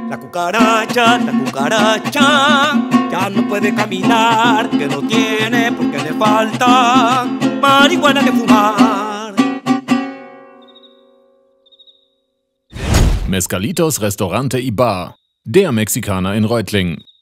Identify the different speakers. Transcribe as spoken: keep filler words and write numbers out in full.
Speaker 1: La cucaracha, la cucaracha, ya no puede caminar, que no tiene porque le falta marihuana que fumar.
Speaker 2: Mezcalitos Restaurante y Bar, der Mexikaner in Reutlingen.